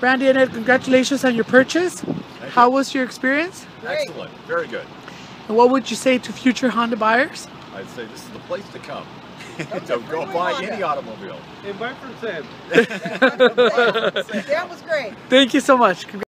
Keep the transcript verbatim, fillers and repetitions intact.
Randy and Ed, congratulations on your purchase. Thank How you. was your experience? Excellent. Very good. And what would you say to future Honda buyers? I'd say this is the place to come. Don't go buy any automobile. And buy from Sam. That was great. Thank you so much.